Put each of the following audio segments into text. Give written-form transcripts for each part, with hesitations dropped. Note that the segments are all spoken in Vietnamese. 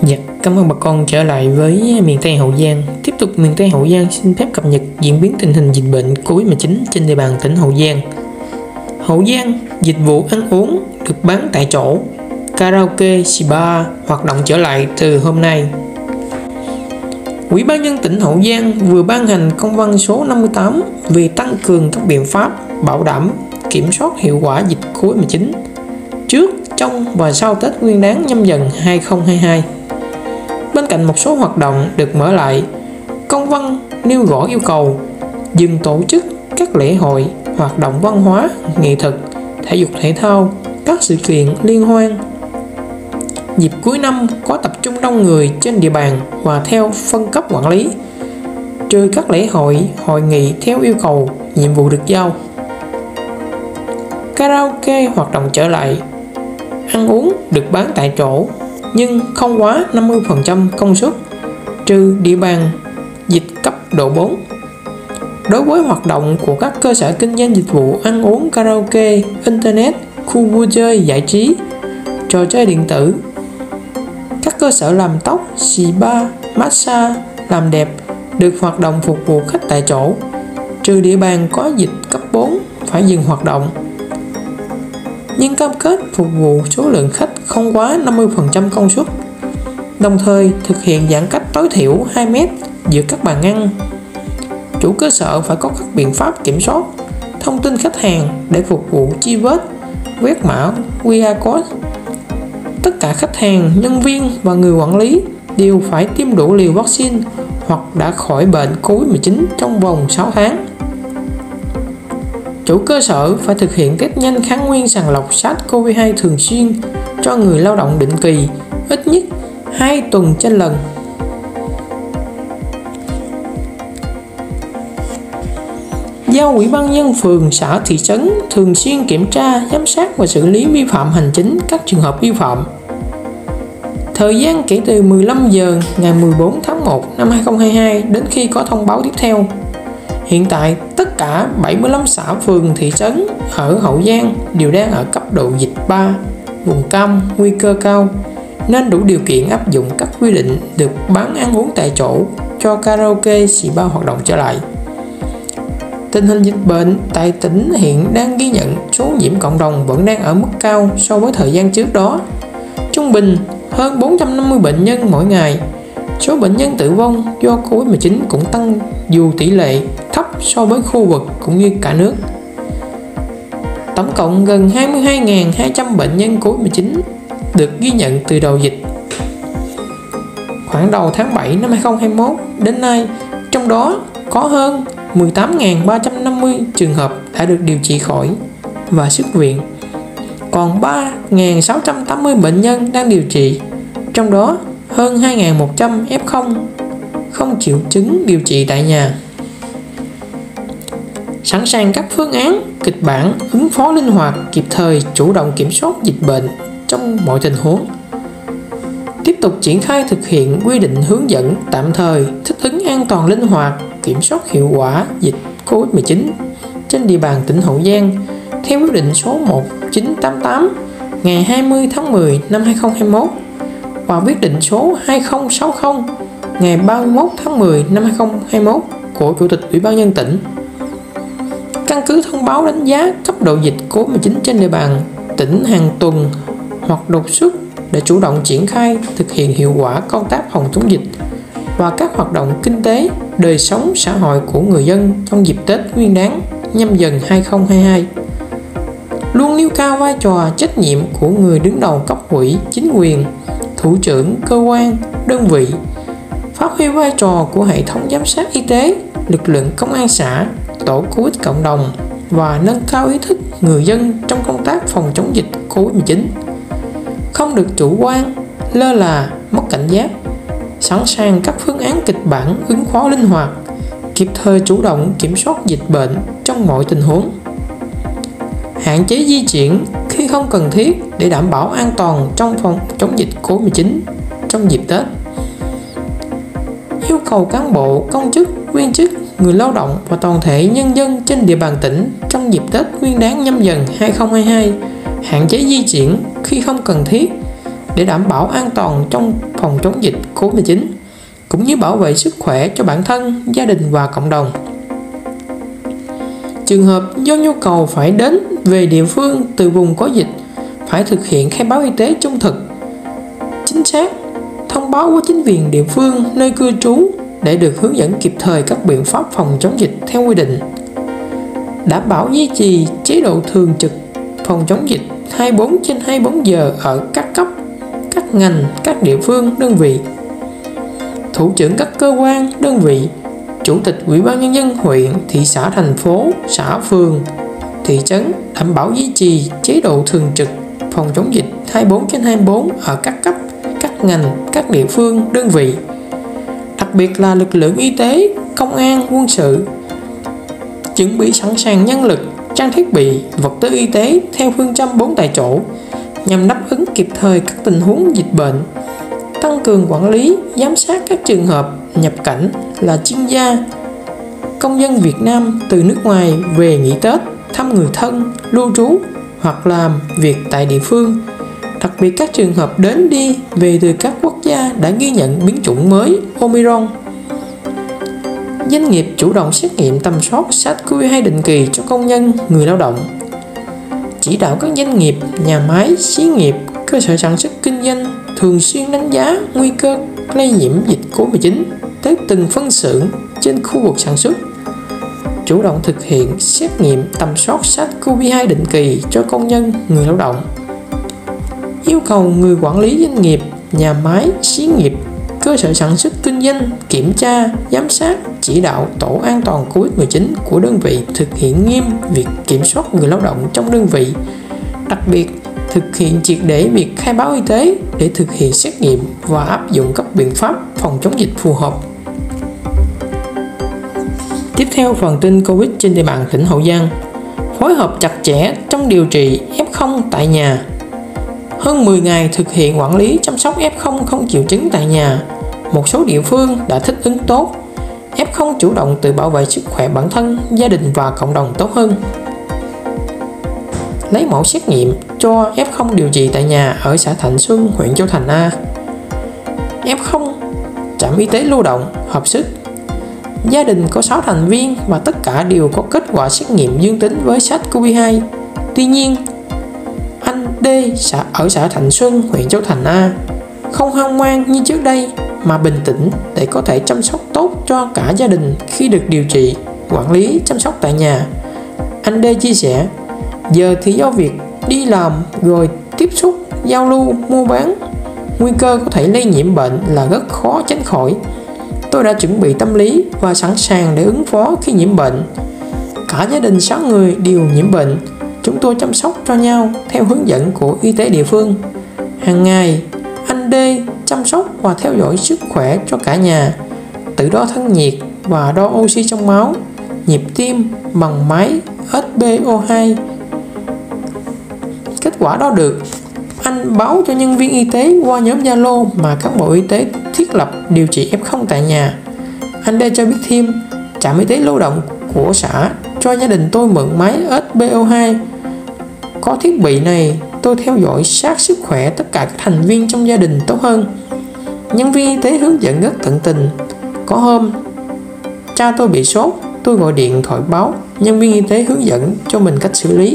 Dạ, cảm ơn bà con trở lại với miền Tây Hậu Giang. Tiếp tục miền Tây Hậu Giang xin phép cập nhật diễn biến tình hình dịch bệnh Covid-19 trên địa bàn tỉnh Hậu Giang. Hậu Giang, dịch vụ ăn uống được bán tại chỗ, karaoke, spa hoạt động trở lại từ hôm nay. Ủy ban nhân tỉnh Hậu Giang vừa ban hành công văn số 58 về tăng cường các biện pháp bảo đảm kiểm soát hiệu quả dịch Covid-19 trước, trong và sau Tết Nguyên đán Nhâm Dần 2022. Bên cạnh một số hoạt động được mở lại, công văn nêu rõ yêu cầu dừng tổ chức các lễ hội, hoạt động văn hóa, nghệ thuật, thể dục thể thao, các sự kiện liên hoan dịp cuối năm có tập trung đông người trên địa bàn và theo phân cấp quản lý, trừ các lễ hội, hội nghị theo yêu cầu, nhiệm vụ được giao. Karaoke hoạt động trở lại, ăn uống được bán tại chỗ nhưng không quá 50% công suất, trừ địa bàn dịch cấp độ 4. Đối với hoạt động của các cơ sở kinh doanh dịch vụ ăn uống, karaoke, internet, khu vui chơi giải trí, trò chơi điện tử, các cơ sở làm tóc, spa, massage, làm đẹp được hoạt động phục vụ khách tại chỗ, trừ địa bàn có dịch cấp 4 phải dừng hoạt động, nhưng cam kết phục vụ số lượng khách không quá 50% công suất, đồng thời thực hiện giãn cách tối thiểu 2 mét giữa các bàn ăn. Chủ cơ sở phải có các biện pháp kiểm soát thông tin khách hàng để phục vụ truy vết, quét mã QR code. Tất cả khách hàng, nhân viên và người quản lý đều phải tiêm đủ liều vaccine hoặc đã khỏi bệnh Covid-19 trong vòng 6 tháng. Chủ cơ sở phải thực hiện test nhanh kháng nguyên sàng lọc SARS-CoV-2 thường xuyên cho người lao động định kỳ, ít nhất 2 tuần trên lần. Giao Ủy ban nhân phường, xã, thị trấn thường xuyên kiểm tra, giám sát và xử lý vi phạm hành chính các trường hợp vi phạm. Thời gian kể từ 15 giờ ngày 14 tháng 1 năm 2022 đến khi có thông báo tiếp theo. Hiện tại, tất cả 75 xã phường thị trấn ở Hậu Giang đều đang ở cấp độ dịch 3, vùng cam, nguy cơ cao, nên đủ điều kiện áp dụng các quy định được bán ăn uống tại chỗ cho karaoke, spa hoạt động trở lại. Tình hình dịch bệnh tại tỉnh hiện đang ghi nhận số nhiễm cộng đồng vẫn đang ở mức cao so với thời gian trước đó. Trung bình hơn 450 bệnh nhân mỗi ngày. Số bệnh nhân tử vong do Covid-19 cũng tăng dù tỷ lệ thấp so với khu vực cũng như cả nước. Tổng cộng gần 22.200 bệnh nhân Covid-19 được ghi nhận từ đầu dịch. Khoảng đầu tháng 7 năm 2021 đến nay, trong đó có hơn 18.350 trường hợp đã được điều trị khỏi và xuất viện. Còn 3.680 bệnh nhân đang điều trị, trong đó hơn 2.100 F0 không triệu chứng điều trị tại nhà. Sẵn sàng các phương án, kịch bản, ứng phó linh hoạt, kịp thời, chủ động kiểm soát dịch bệnh trong mọi tình huống. Tiếp tục triển khai thực hiện quy định hướng dẫn tạm thời, thích ứng an toàn linh hoạt, kiểm soát hiệu quả dịch Covid-19 trên địa bàn tỉnh Hậu Giang theo quyết định số 1988 ngày 20 tháng 10 năm 2021 và quyết định số 2060 ngày 31 tháng 10 năm 2021 của Chủ tịch Ủy ban nhân tỉnh. Căn cứ thông báo đánh giá cấp độ dịch Covid-19 trên địa bàn tỉnh hàng tuần hoặc đột xuất để chủ động triển khai thực hiện hiệu quả công tác phòng chống dịch và các hoạt động kinh tế, đời sống xã hội của người dân trong dịp Tết Nguyên đán Nhâm Dần 2022. Luôn nêu cao vai trò trách nhiệm của người đứng đầu cấp ủy, chính quyền, thủ trưởng, cơ quan, đơn vị, phát huy vai trò của hệ thống giám sát y tế, lực lượng công an xã, tổ Covid cộng đồng và nâng cao ý thức người dân trong công tác phòng chống dịch Covid-19. Không được chủ quan, lơ là, mất cảnh giác, sẵn sàng các phương án kịch bản ứng phó linh hoạt, kịp thời chủ động kiểm soát dịch bệnh trong mọi tình huống. Hạn chế di chuyển khi không cần thiết để đảm bảo an toàn trong phòng chống dịch Covid-19 trong dịp Tết. Yêu cầu cán bộ, công chức, viên chức, người lao động và toàn thể nhân dân trên địa bàn tỉnh trong dịp Tết Nguyên đán Nhâm Dần 2022 hạn chế di chuyển khi không cần thiết, để đảm bảo an toàn trong phòng chống dịch Covid-19, cũng như bảo vệ sức khỏe cho bản thân, gia đình và cộng đồng. Trường hợp do nhu cầu phải đến về địa phương từ vùng có dịch phải thực hiện khai báo y tế trung thực, chính xác, thông báo với chính quyền địa phương nơi cư trú để được hướng dẫn kịp thời các biện pháp phòng chống dịch theo quy định. Đảm bảo duy trì chế độ thường trực phòng chống dịch 24/24 giờ ở các cấp, các ngành, các địa phương, đơn vị. Thủ trưởng các cơ quan, đơn vị, chủ tịch Ủy ban nhân dân huyện, thị xã, thành phố, xã, phường, thị trấn đảm bảo duy trì chế độ thường trực phòng chống dịch 24/24 ở các cấp, các ngành, các địa phương, đơn vị. Đặc biệt là lực lượng y tế, công an, quân sự, chuẩn bị sẵn sàng nhân lực, trang thiết bị, vật tư y tế theo phương châm 4 tại chỗ nhằm đáp ứng kịp thời các tình huống dịch bệnh. Tăng cường quản lý, giám sát các trường hợp nhập cảnh là chuyên gia, công dân Việt Nam từ nước ngoài về nghỉ Tết, thăm người thân, lưu trú hoặc làm việc tại địa phương. Đặc biệt các trường hợp đến đi về từ các quốc gia đã ghi nhận biến chủng mới Omicron. Doanh nghiệp chủ động xét nghiệm tầm soát SARS-CoV-2 định kỳ cho công nhân, người lao động. Chỉ đạo các doanh nghiệp, nhà máy, xí nghiệp, cơ sở sản xuất kinh doanh thường xuyên đánh giá nguy cơ lây nhiễm dịch Covid-19 tới từng phân xưởng trên khu vực sản xuất. Chủ động thực hiện xét nghiệm tầm soát SARS-CoV-2 định kỳ cho công nhân, người lao động. Yêu cầu người quản lý doanh nghiệp, nhà máy, xí nghiệp, cơ sở sản xuất kinh doanh kiểm tra, giám sát, chỉ đạo tổ an toàn Covid-19 của đơn vị thực hiện nghiêm việc kiểm soát người lao động trong đơn vị. Đặc biệt, thực hiện triệt để việc khai báo y tế để thực hiện xét nghiệm và áp dụng các biện pháp phòng chống dịch phù hợp. Tiếp theo, phần tin Covid trên địa bàn tỉnh Hậu Giang. Phối hợp chặt chẽ trong điều trị F0 tại nhà. Hơn 10 ngày thực hiện quản lý chăm sóc F0 không triệu chứng tại nhà, một số địa phương đã thích ứng tốt. F0 chủ động tự bảo vệ sức khỏe bản thân, gia đình và cộng đồng tốt hơn. Lấy mẫu xét nghiệm cho F0 điều trị tại nhà ở xã Thạnh Xuân, huyện Châu Thành A. F0 trạm y tế lưu động hợp sức. Gia đình có 6 thành viên và tất cả đều có kết quả xét nghiệm dương tính với SARS-CoV-2. Tuy nhiên, anh D ở xã Thạnh Xuân, huyện Châu Thành A không hoang mang như trước đây mà bình tĩnh để có thể chăm sóc tốt cho cả gia đình khi được điều trị, quản lý, chăm sóc tại nhà. Anh D chia sẻ, giờ thì do việc đi làm rồi tiếp xúc, giao lưu, mua bán, nguy cơ có thể lây nhiễm bệnh là rất khó tránh khỏi. Tôi đã chuẩn bị tâm lý và sẵn sàng để ứng phó khi nhiễm bệnh. Cả gia đình 6 người đều nhiễm bệnh. Chúng tôi chăm sóc cho nhau theo hướng dẫn của y tế địa phương. Hàng ngày, anh D chăm sóc và theo dõi sức khỏe cho cả nhà, tự đo thân nhiệt và đo oxy trong máu, nhịp tim bằng máy SpO2. Kết quả đo được, anh báo cho nhân viên y tế qua nhóm Zalo mà cán bộ y tế thiết lập điều trị F0 tại nhà. Anh D cho biết thêm, trạm y tế lưu động của xã cho gia đình tôi mượn máy SpO2. Có thiết bị này, tôi theo dõi sát sức khỏe tất cả các thành viên trong gia đình tốt hơn. Nhân viên y tế hướng dẫn rất tận tình. Có hôm, cha tôi bị sốt, tôi gọi điện thoại báo, nhân viên y tế hướng dẫn cho mình cách xử lý.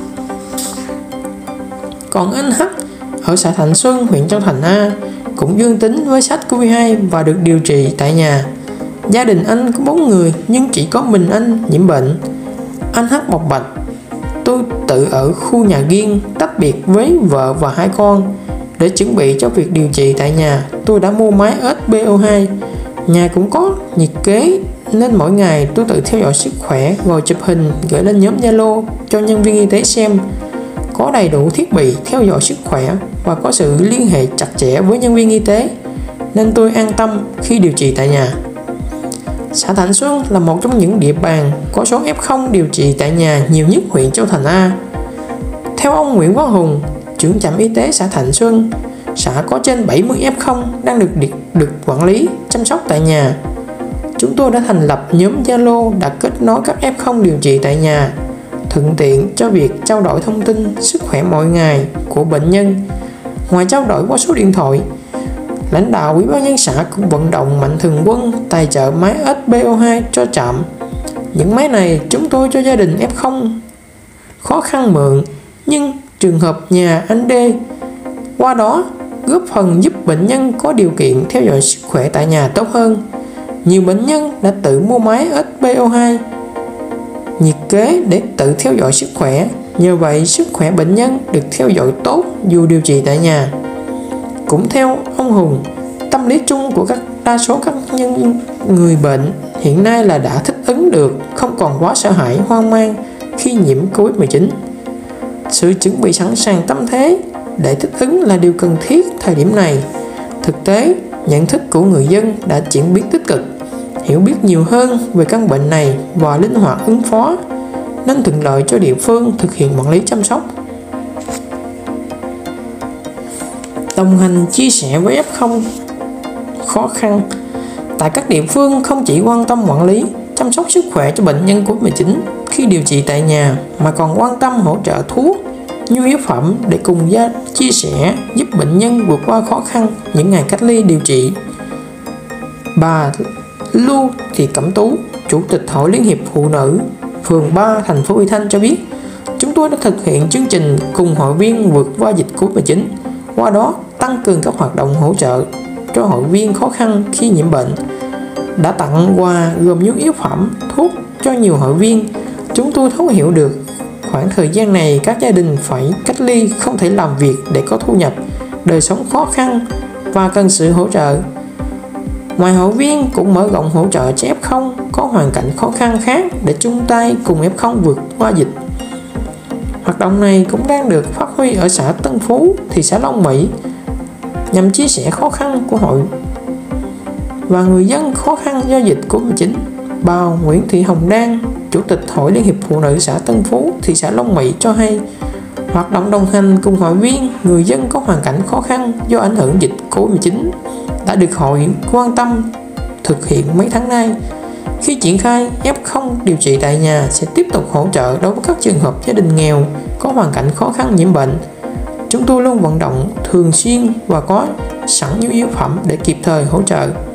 Còn anh H ở xã Thạnh Xuân, huyện Châu Thành A cũng dương tính với SARS-CoV-2 và được điều trị tại nhà. Gia đình anh có 4 người nhưng chỉ có mình anh nhiễm bệnh. Anh H bộc bạch, tôi tự ở khu nhà riêng tách biệt với vợ và 2 con. Để chuẩn bị cho việc điều trị tại nhà, tôi đã mua máy SpO2. Nhà cũng có nhiệt kế nên mỗi ngày tôi tự theo dõi sức khỏe rồi chụp hình gửi lên nhóm Zalo cho nhân viên y tế xem. Có đầy đủ thiết bị theo dõi sức khỏe và có sự liên hệ chặt chẽ với nhân viên y tế nên tôi an tâm khi điều trị tại nhà. Xã Thạnh Xuân là một trong những địa bàn có số F0 điều trị tại nhà nhiều nhất huyện Châu Thành A. Theo ông Nguyễn Quang Hùng, trưởng trạm y tế xã Thạnh Xuân, xã có trên 70 F0 đang được quản lý, chăm sóc tại nhà. Chúng tôi đã thành lập nhóm Zalo đã kết nối các F0 điều trị tại nhà, thuận tiện cho việc trao đổi thông tin sức khỏe mỗi ngày của bệnh nhân. Ngoài trao đổi qua số điện thoại, lãnh đạo Ủy ban nhân xã cũng vận động mạnh thường quân tài trợ máy SPO2 cho trạm. Những máy này chúng tôi cho gia đình F0 khó khăn mượn, nhưng trường hợp nhà anh D qua đó góp phần giúp bệnh nhân có điều kiện theo dõi sức khỏe tại nhà tốt hơn. Nhiều bệnh nhân đã tự mua máy SPO2 nhiệt kế để tự theo dõi sức khỏe. Nhờ vậy, sức khỏe bệnh nhân được theo dõi tốt dù điều trị tại nhà. Cũng theo ông Hùng, tâm lý chung của đa số các người bệnh hiện nay là đã thích ứng được, không còn quá sợ hãi, hoang mang khi nhiễm Covid-19. Sự chuẩn bị sẵn sàng tâm thế để thích ứng là điều cần thiết thời điểm này. Thực tế, nhận thức của người dân đã chuyển biến tích cực, hiểu biết nhiều hơn về căn bệnh này và linh hoạt ứng phó, nên thuận lợi cho địa phương thực hiện quản lý chăm sóc. Đồng hành chia sẻ với F0 khó khăn. Tại các địa phương không chỉ quan tâm quản lý, chăm sóc sức khỏe cho bệnh nhân Covid-19 khi điều trị tại nhà, mà còn quan tâm hỗ trợ thuốc, nhu yếu phẩm để cùng chia sẻ giúp bệnh nhân vượt qua khó khăn những ngày cách ly điều trị. Bà Lưu Thị Cẩm Tú, Chủ tịch Hội Liên hiệp Phụ nữ phường 3 thành phố Vị Thanh cho biết, chúng tôi đã thực hiện chương trình cùng hội viên vượt qua dịch Covid-19, qua đó tăng cường các hoạt động hỗ trợ cho hội viên khó khăn khi nhiễm bệnh, đã tặng quà gồm nhu yếu phẩm, thuốc cho nhiều hội viên. Chúng tôi thấu hiểu được khoảng thời gian này các gia đình phải cách ly, không thể làm việc để có thu nhập, đời sống khó khăn và cần sự hỗ trợ. Ngoài hội viên cũng mở rộng hỗ trợ cho F0 có hoàn cảnh khó khăn khác để chung tay cùng F0 vượt qua dịch. Hoạt động này cũng đang được phát huy ở xã Tân Phú, thị xã Long Mỹ, nhằm chia sẻ khó khăn của hội và người dân khó khăn do dịch Covid-19. Bà Nguyễn Thị Hồng Đan, Chủ tịch Hội Liên hiệp Phụ nữ xã Tân Phú, thị xã Long Mỹ cho hay, hoạt động đồng hành cùng hội viên người dân có hoàn cảnh khó khăn do ảnh hưởng dịch Covid-19 đã được hội quan tâm thực hiện mấy tháng nay. Khi triển khai, F0 điều trị tại nhà sẽ tiếp tục hỗ trợ đối với các trường hợp gia đình nghèo có hoàn cảnh khó khăn nhiễm bệnh. Chúng tôi luôn vận động thường xuyên và có sẵn nhu yếu phẩm để kịp thời hỗ trợ.